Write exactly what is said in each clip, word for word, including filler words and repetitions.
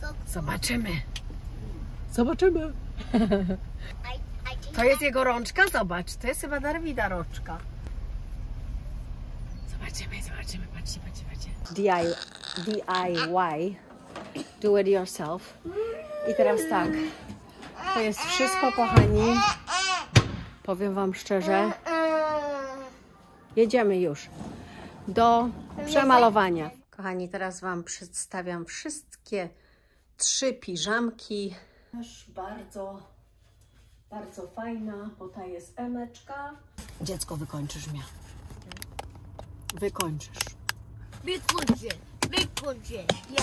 Zobaczymy. Zobaczymy. To jest jego rączka? Zobacz, to jest chyba Darwida rączka. Zobaczymy, zobaczymy, patrzcie, patrzcie, patrzcie. D I Y. Do it yourself. I teraz tak. To jest wszystko, kochani. Powiem wam szczerze. Jedziemy już do przemalowania. Kochani, teraz wam przedstawiam wszystkie trzy piżamki. Też bardzo, bardzo fajna, bo ta jest emeczka. Dziecko, wykończysz mnie. Wykończysz. Wykończę, wykończę.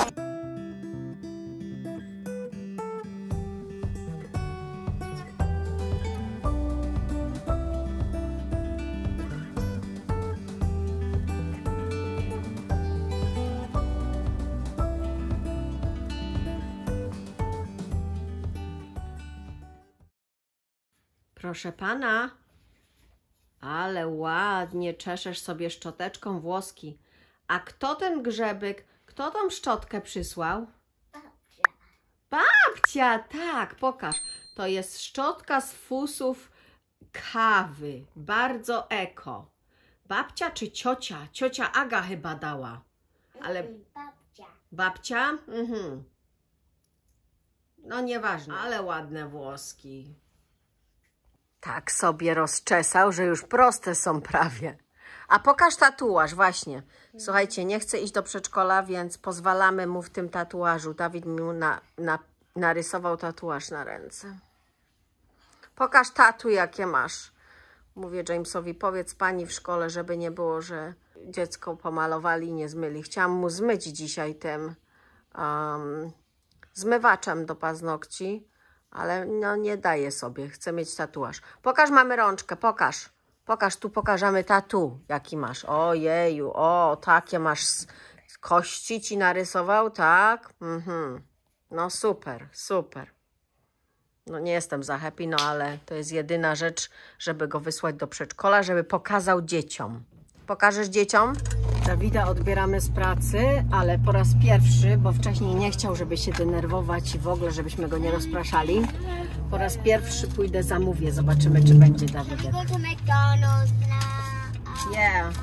Proszę pana, ale ładnie czeszesz sobie szczoteczką włoski. A kto ten grzebyk, kto tą szczotkę przysłał? Babcia. Babcia, tak, pokaż. To jest szczotka z fusów kawy, bardzo eko. Babcia czy ciocia? Ciocia Aga chyba dała. Ale Babcia. babcia? Mhm. No nieważne, ale ładne włoski. Tak sobie rozczesał, że już proste są prawie. A pokaż tatuaż, właśnie. Słuchajcie, nie chce iść do przedszkola, więc pozwalamy mu w tym tatuażu. Dawid mi na, na, narysował tatuaż na ręce. Pokaż tatu, jakie masz. Mówię Jamesowi, powiedz pani w szkole, żeby nie było, że dziecko pomalowali i nie zmyli. Chciałam mu zmyć dzisiaj tym um, zmywaczem do paznokci. Ale no nie daje sobie, chcę mieć tatuaż. Pokaż mamy rączkę, pokaż. Pokaż, tu pokażemy tatu, jaki masz. Ojeju, o, takie masz kości ci narysował, tak? Mhm. No super, super. No nie jestem za happy, no ale to jest jedyna rzecz, żeby go wysłać do przedszkola, żeby pokazał dzieciom. Pokażesz dzieciom? Dawida odbieramy z pracy, ale po raz pierwszy, bo wcześniej nie chciał, żeby się denerwować i w ogóle, żebyśmy go nie rozpraszali. Po raz pierwszy pójdę, zamówię, zobaczymy, czy będzie Dawidek. Go to McDonald's now. Yeah.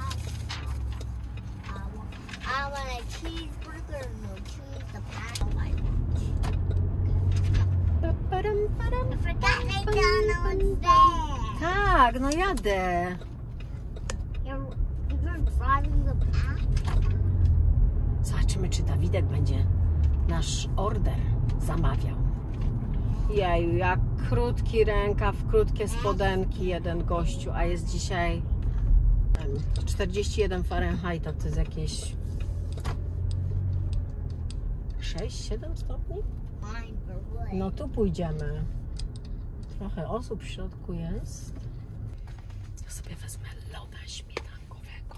I want a cheeseburger, no cheese, the pack. I forgot McDonald's there. Tak, no jadę. You're, you're driving the pack? Zobaczymy, czy Dawidek będzie nasz order zamawiał. Jeju, jak krótki rękaw, krótkie spodenki jeden gościu, a jest dzisiaj czterdzieści jeden Fahrenheita, to jest jakieś sześć siedem stopni? No tu pójdziemy. Trochę osób w środku jest. Ja sobie wezmę loda śmietankowego.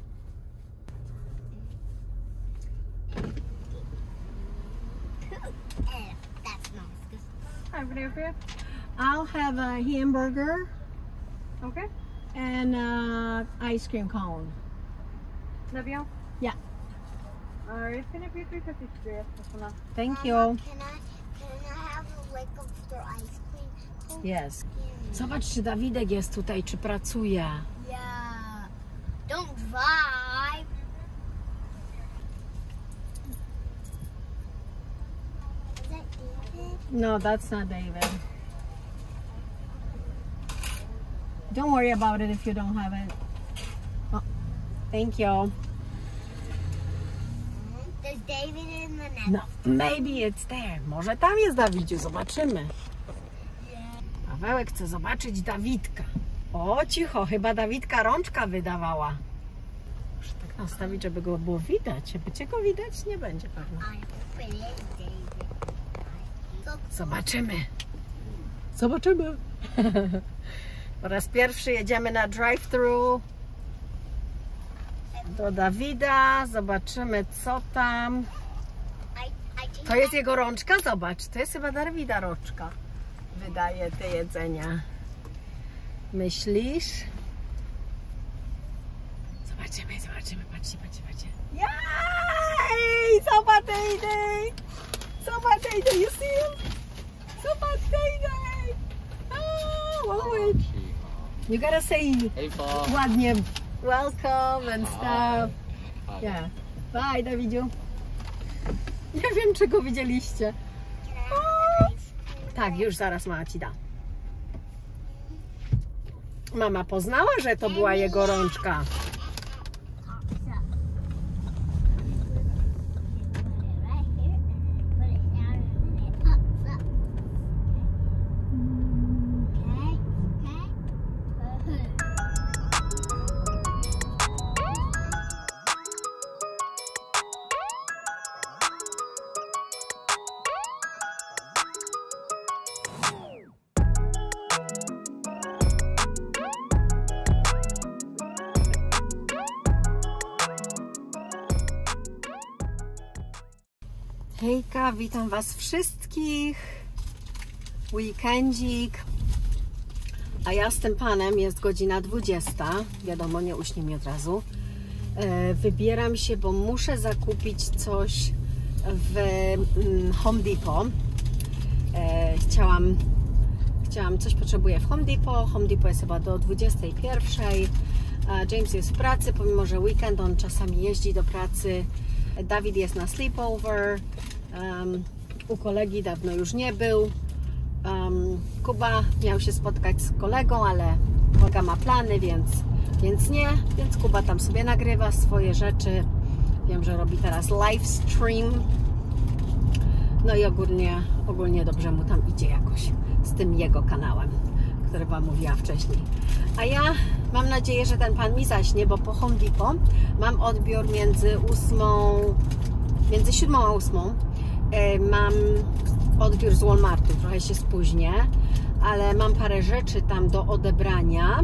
That's nice. Hi, what do you have? I'll have a hamburger Okay. and uh, ice cream cone. Nabil? Yeah. Alright, it's gonna be three fifty straight. Thank you. Can I, can I have a lick of their ice cream? cone? Yes. Zobacz, czy Dawidek jest tutaj, czy pracuje. Yeah. Don't drive. Is that David? No, that's not David. Don't worry about it if you don't have it. Oh, thank you. There's David in the next. No, maybe it's there. Może tam jest Dawidziu, zobaczymy. Pawełek chce zobaczyć Dawidka. O, cicho, chyba Dawidka rączka wydawała. Muszę tak nastawić, żeby go było widać. Będzie go widać? Nie będzie pewnie. I hope it is David. Look, Zobaczymy. Zobaczymy. Po raz pierwszy jedziemy na drive-thru do Dawida. Zobaczymy, co tam. I, I think To jest jego rączka? Zobacz, to jest chyba Darwida rączka. Wydaje te jedzenia. Myślisz? Zobaczymy, zobaczymy. Patrzcie, patrzcie, patrzcie. Jej! Zobacz, Dej! Zobacz, A J, you see him? Zobacz, A J! Ah, Wałek. You gotta say Hey, Paul. ładnie welcome and stuff. Hi. Yeah. Bye, Dawidziu. Nie wiem, czy go widzieliście. O! Tak, już zaraz mama ci da. Mama poznała, że to była jego rączka. Hejka, witam Was wszystkich. Weekendzik. A ja z tym panem, jest godzina dwudziesta. Wiadomo, nie uśnie mi od razu. E, wybieram się, bo muszę zakupić coś w mm, Home Depot. E, chciałam, chciałam, coś potrzebuję w Home Depot. Home Depot jest chyba do dwudziestej pierwszej. E, James jest w pracy, pomimo że weekend, on czasami jeździ do pracy. Dawid jest na sleepover, um, u kolegi dawno już nie był. Um, Kuba miał się spotkać z kolegą, ale kolega ma plany, więc, więc nie. Więc Kuba tam sobie nagrywa swoje rzeczy. Wiem, że robi teraz live stream. No i ogólnie, ogólnie dobrze mu tam idzie jakoś z tym jego kanałem, który Wam mówiła wcześniej. A ja mam nadzieję, że ten pan mi zaśnie, bo po Home Depot mam odbiór między ósmą, między siódmą a ósmą. Mam odbiór z Walmartu, trochę się spóźnię, ale mam parę rzeczy tam do odebrania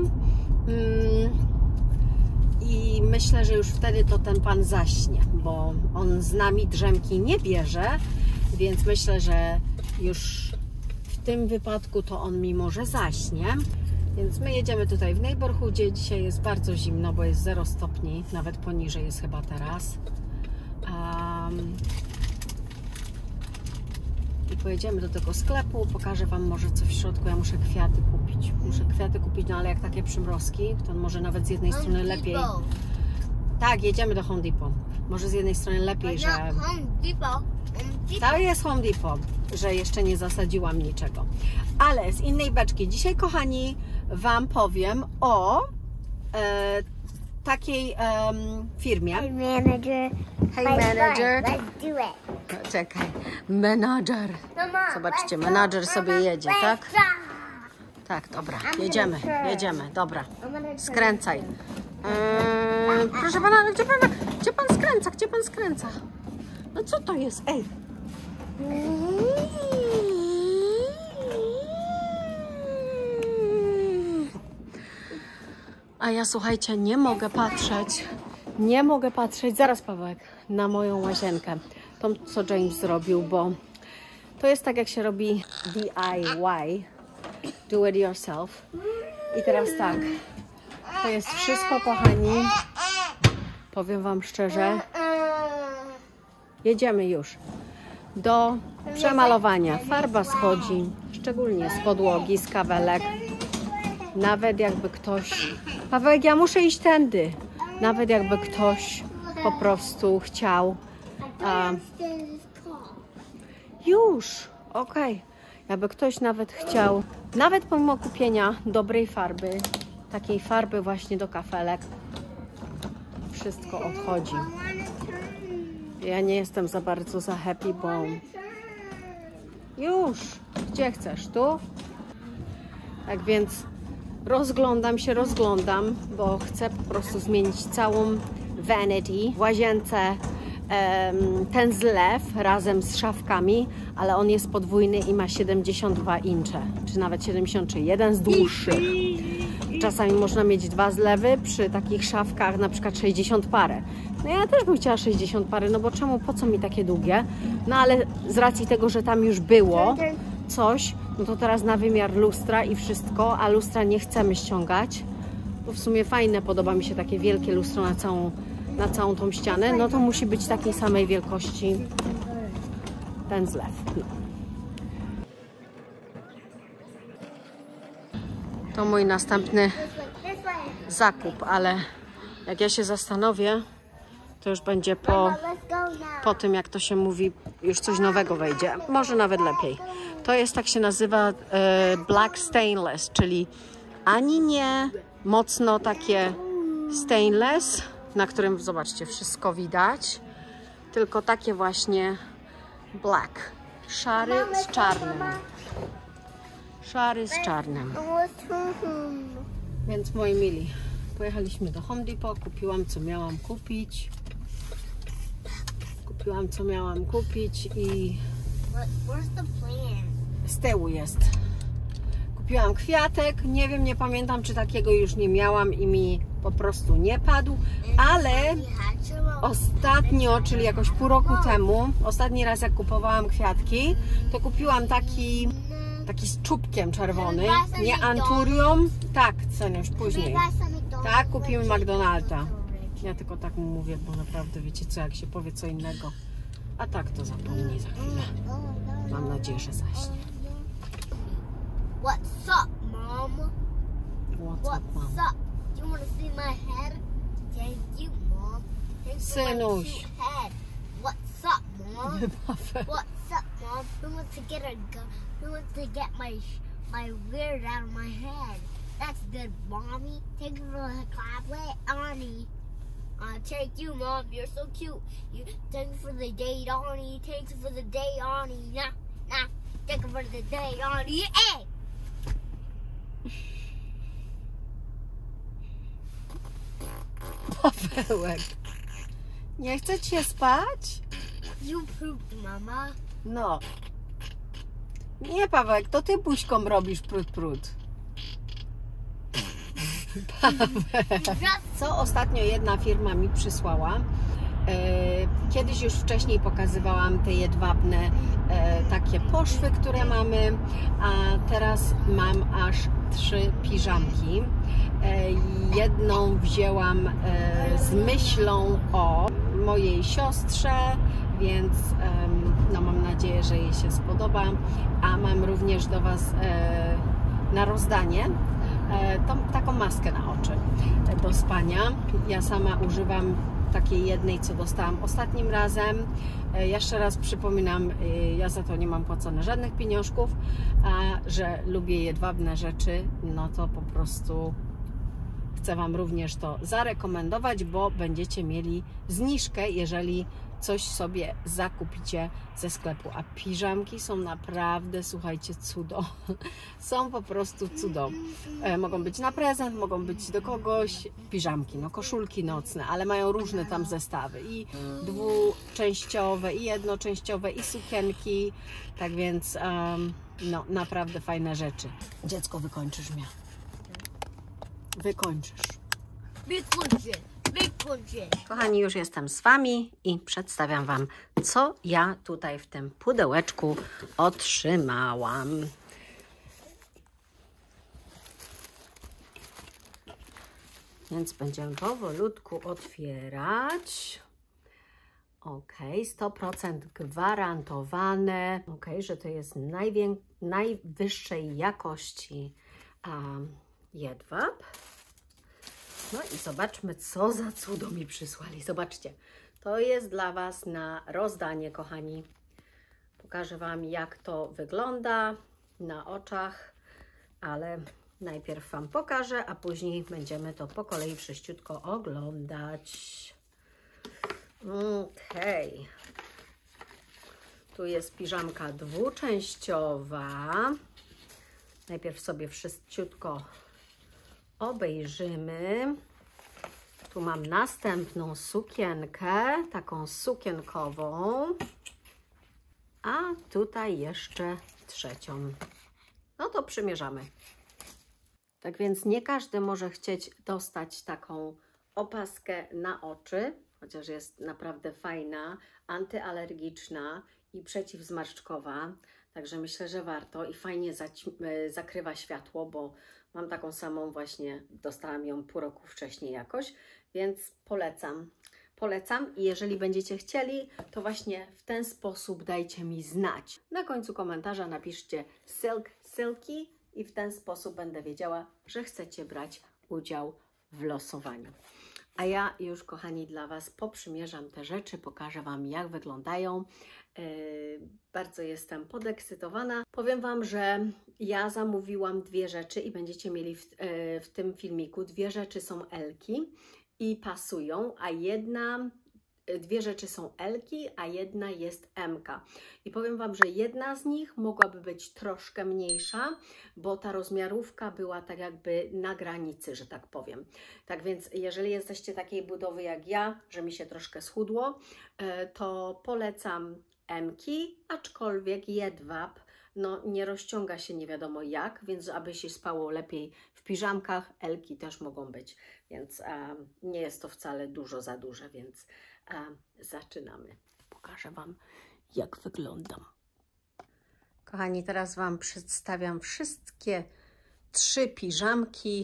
i myślę, że już wtedy to ten pan zaśnie, bo on z nami drzemki nie bierze, więc myślę, że już w tym wypadku to on mi może zaśnie. Więc my jedziemy tutaj w Neighborhoodzie. Dzisiaj jest bardzo zimno, bo jest zero stopni, nawet poniżej jest chyba teraz. Um, I pojedziemy do tego sklepu, pokażę Wam może coś w środku. Ja muszę kwiaty kupić. Muszę kwiaty kupić, no ale jak takie przymrozki, to może nawet z jednej strony lepiej. Tak, jedziemy do Home Depot. Może z jednej strony lepiej, że... Home Depot. To jest Home Depot, że jeszcze nie zasadziłam niczego. Ale z innej beczki. Dzisiaj, kochani, Wam powiem o e, takiej e, firmie. Hey manager. Hey manager. Let's do it. Czekaj. Menadżer. Zobaczcie, menadżer sobie jedzie, tak? Tak, dobra. Jedziemy, jedziemy. Dobra. Skręcaj. Eee, proszę pana, ale gdzie pan, gdzie pan skręca? Gdzie pan skręca? No co to jest? Ej. A ja, słuchajcie, nie mogę patrzeć, nie mogę patrzeć, zaraz Pawełek, na moją łazienkę. To, co James zrobił, bo to jest tak, jak się robi D I Y, do it yourself. I teraz tak, to jest wszystko, kochani, powiem Wam szczerze, jedziemy już do przemalowania. Farba schodzi, szczególnie z podłogi, z kawelek. Nawet jakby ktoś... Pawełek, ja muszę iść tędy. Nawet jakby ktoś po prostu chciał... A... Już, okej. Okay. Jakby ktoś nawet chciał, nawet pomimo kupienia dobrej farby, takiej farby właśnie do kafelek, wszystko odchodzi. Ja nie jestem za bardzo za happy, bo... Już, gdzie chcesz? Tu? Tak więc rozglądam się, rozglądam, bo chcę po prostu zmienić całą vanity w łazience. Ten zlew razem z szafkami, ale on jest podwójny i ma siedemdziesiąt dwa incze, czy nawet siedemdziesiąt trzy, jeden z dłuższych. Czasami można mieć dwa zlewy, przy takich szafkach na przykład sześćdziesiąt parę. No ja też bym chciała sześćdziesiąt pary, no bo czemu, po co mi takie długie? No ale z racji tego, że tam już było coś, no to teraz na wymiar lustra i wszystko, a lustra nie chcemy ściągać, bo w sumie fajne, podoba mi się takie wielkie lustro na całą, na całą tą ścianę, no to musi być takiej samej wielkości ten zlew. No. To mój następny zakup, ale jak ja się zastanowię, to już będzie po, po tym, jak to się mówi, już coś nowego wejdzie. Może nawet lepiej. To jest, tak się nazywa, e, black stainless, czyli ani nie mocno takie stainless, na którym, zobaczcie, wszystko widać, tylko takie właśnie black. Szary z czarnym. Szary z czarnym. Więc moi mili, pojechaliśmy do Home Depot, kupiłam co miałam kupić. Kupiłam co miałam kupić i z tyłu jest. Kupiłam kwiatek, nie wiem, nie pamiętam, czy takiego już nie miałam i mi po prostu nie padł, ale ostatnio, czyli jakoś pół roku temu, ostatni raz jak kupowałam kwiatki, to kupiłam taki taki z czubkiem czerwony, nie anturium, tak, cenię już później. Tak, kupimy McDonalda. Ja tylko tak mu mówię, bo naprawdę wiecie co, jak się powie co innego, a tak to zapomnij za chwilę. Mam nadzieję, że zaśnie. What's up, Mom? What's up, Mom? What's up? Do you want to see my head? Thank you, Mom. Thanks for my Synuś. cute head. What's up, Mom? What's up, Mom? Who wants to get a gun? Who wants to get my sh- my weird out of my head? That's good, Mommy. Thank you for the clap. Wait, Annie. Uh, thank you, Mom. You're so cute. You thank you for the day, Annie. Thanks for the day, Annie. Nah, nah. Thank you for the day, Annie. Hey. Pawełek, nie chce ci się spać? You pooped, Mama. No. Nie, Pawełek, to ty buźką robisz prut prut. Pawełek. Co ostatnio jedna firma mi przysłała. Kiedyś już wcześniej pokazywałam te jedwabne takie poszwy, które mamy, a teraz mam aż trzy piżamki. Jedną wzięłam z myślą o mojej siostrze, więc no, mam nadzieję, że jej się spodoba, a mam również do Was na rozdanie tą, taką maskę na oczy do spania. Ja sama używam takiej jednej, co dostałam ostatnim razem. Jeszcze raz przypominam, ja za to nie mam płacone żadnych pieniążków, a że lubię jedwabne rzeczy, no to po prostu chcę Wam również to zarekomendować, bo będziecie mieli zniżkę, jeżeli coś sobie zakupicie ze sklepu. A piżamki są naprawdę, słuchajcie, cudo. Są po prostu cudo. E, mogą być na prezent, mogą być do kogoś. Piżamki, no koszulki nocne, ale mają różne tam zestawy. I dwuczęściowe, i jednoczęściowe, i sukienki. Tak więc, um, no naprawdę fajne rzeczy. Dziecko, wykończysz mnie. Wykończysz. Wykończę, wykończę. Kochani, już jestem z Wami i przedstawiam Wam, co ja tutaj w tym pudełeczku otrzymałam. Więc będziemy powolutku otwierać. Ok, sto procent gwarantowane. Ok, że to jest najwię- najwyższej jakości um, jedwab. No i zobaczmy, co za cudo mi przysłali. Zobaczcie, to jest dla Was na rozdanie, kochani. Pokażę Wam, jak to wygląda na oczach, ale najpierw Wam pokażę, a później będziemy to po kolei wszyściutko oglądać. Okej. Okay. Tu jest piżamka dwuczęściowa. Najpierw sobie wszyściutko obejrzymy. Tu mam następną sukienkę, taką sukienkową, a tutaj jeszcze trzecią. No to przymierzamy. Tak więc nie każdy może chcieć dostać taką opaskę na oczy, chociaż jest naprawdę fajna, antyalergiczna i przeciwzmarszczkowa. Także myślę, że warto i fajnie zakrywa światło, bo mam taką samą właśnie, dostałam ją pół roku wcześniej jakoś, więc polecam. polecam i jeżeli będziecie chcieli, to właśnie w ten sposób dajcie mi znać. Na końcu komentarza napiszcie silk, silky i w ten sposób będę wiedziała, że chcecie brać udział w losowaniu. A ja już, kochani, dla Was poprzymierzam te rzeczy, pokażę Wam, jak wyglądają. Yy, bardzo jestem podekscytowana. Powiem Wam, że ja zamówiłam dwie rzeczy i będziecie mieli w, yy, w tym filmiku. Dwie rzeczy są Elki i pasują, a jedna, dwie rzeczy są Elki, a jedna jest Emka. I powiem Wam, że jedna z nich mogłaby być troszkę mniejsza, bo ta rozmiarówka była tak jakby na granicy, że tak powiem. Tak więc jeżeli jesteście takiej budowy jak ja, że mi się troszkę schudło, to polecam Emki, aczkolwiek jedwab no, nie rozciąga się nie wiadomo jak, więc aby się spało lepiej w piżamkach, Elki też mogą być, więc a, nie jest to wcale dużo za duże, więc a, zaczynamy. Pokażę Wam, jak wyglądam. Kochani, teraz Wam przedstawiam wszystkie trzy piżamki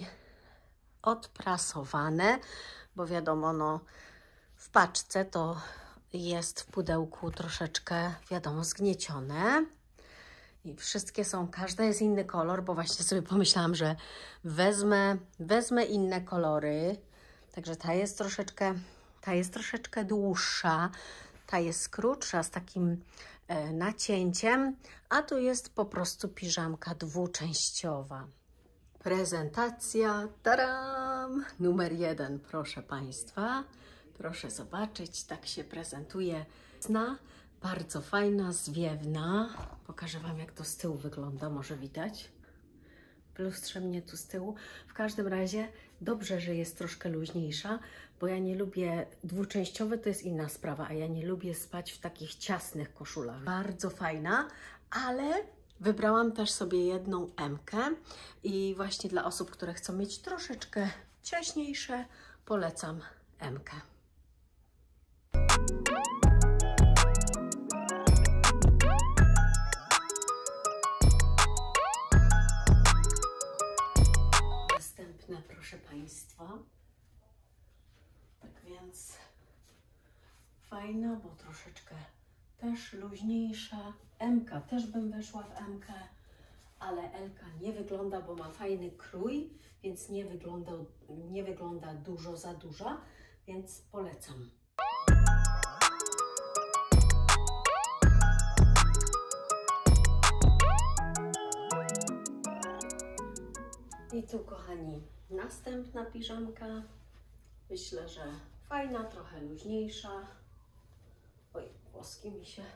odprasowane, bo wiadomo, no w paczce to jest w pudełku troszeczkę, wiadomo, zgniecione. I wszystkie są, każda jest inny kolor, bo właśnie sobie pomyślałam, że wezmę, wezmę inne kolory. Także ta jest troszeczkę, ta jest troszeczkę dłuższa, ta jest krótsza z takim e, nacięciem, a tu jest po prostu piżamka dwuczęściowa. Prezentacja, taram, numer jeden, proszę Państwa. Proszę zobaczyć, tak się prezentuje. Bardzo fajna, zwiewna. Pokażę Wam, jak to z tyłu wygląda, może widać. W lustrze mnie tu z tyłu. W każdym razie dobrze, że jest troszkę luźniejsza, bo ja nie lubię, dwuczęściowe to jest inna sprawa, a ja nie lubię spać w takich ciasnych koszulach. Bardzo fajna, ale wybrałam też sobie jedną Emkę i właśnie dla osób, które chcą mieć troszeczkę ciaśniejsze, polecam Emkę. Następna, proszę Państwa. Tak więc fajna, bo troszeczkę też luźniejsza. Emka też bym weszła w Emkę, ale Elka nie wygląda, bo ma fajny krój, więc nie wygląda, nie wygląda dużo za duża, więc polecam. I tu, kochani, następna piżamka. Myślę, że fajna, trochę luźniejsza. Oj, włoski mi się.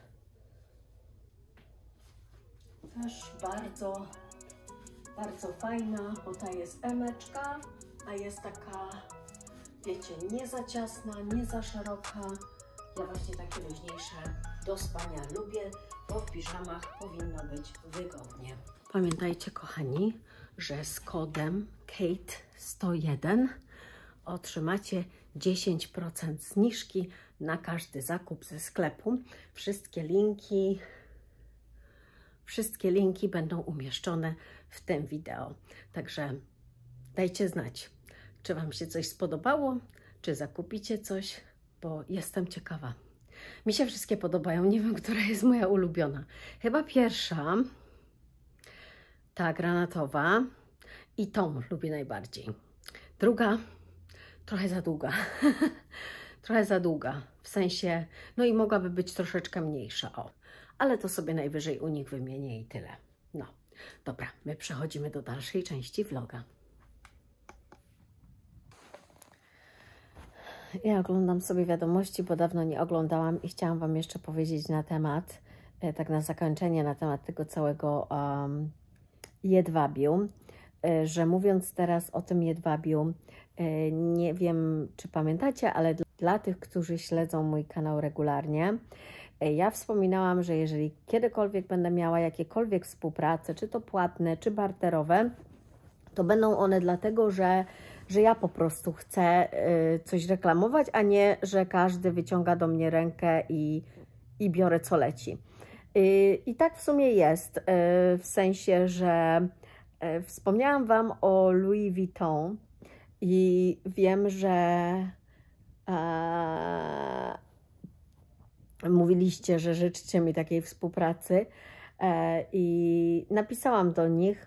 Też bardzo, bardzo fajna, bo ta jest emeczka, a jest taka, wiecie, nie za ciasna, nie za szeroka. Ja właśnie takie luźniejsze do spania lubię, bo w piżamach powinno być wygodnie. Pamiętajcie, kochani, że z kodem Kate sto jeden otrzymacie dziesięć procent zniżki na każdy zakup ze sklepu. Wszystkie linki, wszystkie linki będą umieszczone w tym wideo. Także dajcie znać, czy Wam się coś spodobało, czy zakupicie coś, bo jestem ciekawa. Mi się wszystkie podobają, nie wiem, która jest moja ulubiona. Chyba pierwsza, ta granatowa, i tą lubię najbardziej. Druga trochę za długa. Trochę za długa. W sensie, no i mogłaby być troszeczkę mniejsza. O, ale to sobie najwyżej u nich wymienię i tyle. No, dobra, my przechodzimy do dalszej części vloga. Ja oglądam sobie wiadomości, bo dawno nie oglądałam i chciałam Wam jeszcze powiedzieć na temat, tak na zakończenie, na temat tego całego um, jedwabiu, że mówiąc teraz o tym jedwabiu, nie wiem, czy pamiętacie, ale dla tych, którzy śledzą mój kanał regularnie, ja wspominałam, że jeżeli kiedykolwiek będę miała jakiekolwiek współprace, czy to płatne, czy barterowe, to będą one dlatego, że, że ja po prostu chcę coś reklamować, a nie, że każdy wyciąga do mnie rękę i, i biorę co leci. I tak w sumie jest, w sensie, że wspomniałam Wam o Louis Vuitton i wiem, że e, mówiliście, że życzycie mi takiej współpracy e, i napisałam do nich,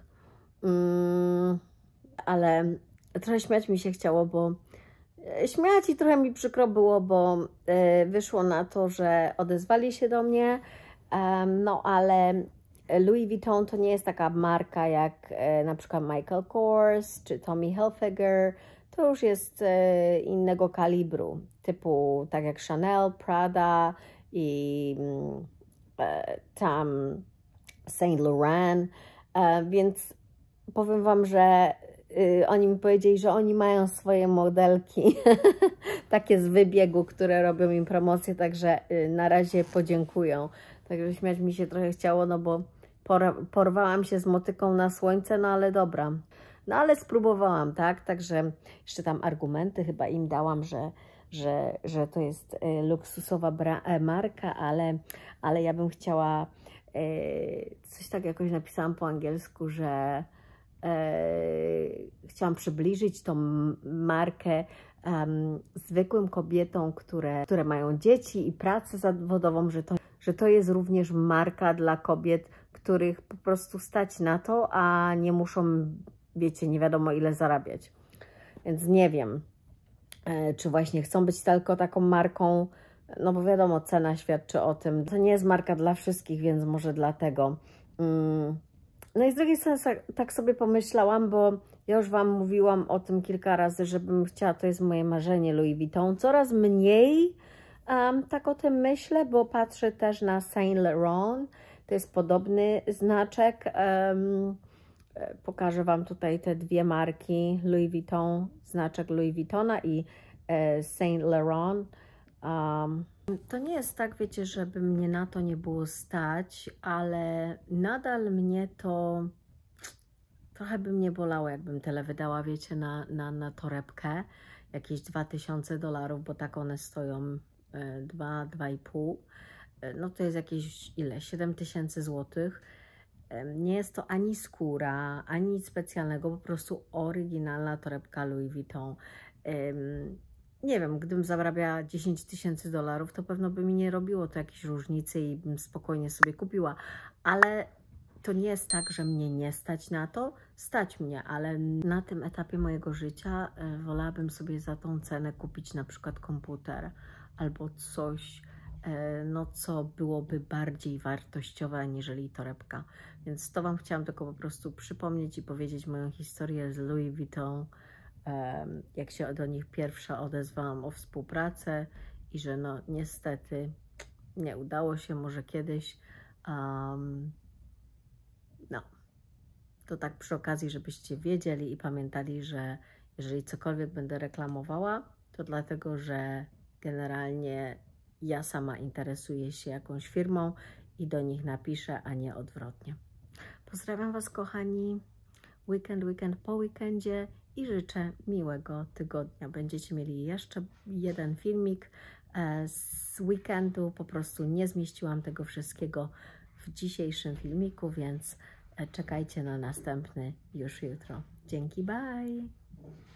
mm, ale trochę śmiać mi się chciało, bo śmiać i trochę mi przykro było, bo e, wyszło na to, że odezwali się do mnie, e, no ale Louis Vuitton to nie jest taka marka jak e, na przykład Michael Kors czy Tommy Hilfiger. To już jest e, innego kalibru, typu tak jak Chanel, Prada i e, tam Saint Laurent, e, więc powiem Wam, że y, oni mi powiedzieli, że oni mają swoje modelki takie z wybiegu, które robią im promocję, także y, na razie podziękują. Także śmiać mi się trochę chciało, no bo por porwałam się z motyką na słońce, no ale dobra. No ale spróbowałam, tak? Także jeszcze tam argumenty chyba im dałam, że, że, że to jest y, luksusowa marka, ale, ale ja bym chciała, y, coś tak jakoś napisałam po angielsku, że y, chciałam przybliżyć tą markę um, zwykłym kobietom, które, które mają dzieci i pracę zawodową, że to, że to jest również marka dla kobiet, których po prostu stać na to, a nie muszą, wiecie, nie wiadomo ile zarabiać. Więc nie wiem, e, czy właśnie chcą być tylko taką marką, no bo wiadomo, cena świadczy o tym. To nie jest marka dla wszystkich, więc może dlatego. Mm. No i z drugiej strony tak sobie pomyślałam, bo ja już Wam mówiłam o tym kilka razy, żebym chciała, to jest moje marzenie Louis Vuitton. Coraz mniej um, tak o tym myślę, bo patrzę też na Saint Laurent. To jest podobny znaczek. Um, pokażę Wam tutaj te dwie marki. Louis Vuitton, znaczek Louis Vuittona i e, Saint Laurent. Um, to nie jest tak, wiecie, żeby mnie na to nie było stać, ale nadal mnie to trochę by mnie bolało, jakbym tyle wydała, wiecie, na, na, na torebkę. Jakieś dwa tysiące dolarów, bo tak one stoją dwa, dwa i pół. No to jest jakieś ile? siedem tysięcy złotych. Nie jest to ani skóra, ani nic specjalnego, po prostu oryginalna torebka Louis Vuitton. Nie wiem, gdybym zarabiała dziesięć tysięcy dolarów, to pewno by mi nie robiło to jakiejś różnicy i bym spokojnie sobie kupiła. Ale to nie jest tak, że mnie nie stać na to. Stać mnie, ale na tym etapie mojego życia wolałabym sobie za tą cenę kupić na przykład komputer albo coś, no co byłoby bardziej wartościowe aniżeli torebka. Więc to Wam chciałam tylko po prostu przypomnieć i powiedzieć moją historię z Louis Vuitton, jak się do nich pierwsza odezwałam o współpracę i że no niestety nie udało się, może kiedyś. Um, no, to tak przy okazji, żebyście wiedzieli i pamiętali, że jeżeli cokolwiek będę reklamowała, to dlatego, że generalnie ja sama interesuję się jakąś firmą i do nich napiszę, a nie odwrotnie. Pozdrawiam Was, kochani. Weekend, weekend po weekendzie i życzę miłego tygodnia. Będziecie mieli jeszcze jeden filmik z weekendu. Po prostu nie zmieściłam tego wszystkiego w dzisiejszym filmiku, więc czekajcie na następny już jutro. Dzięki, bye!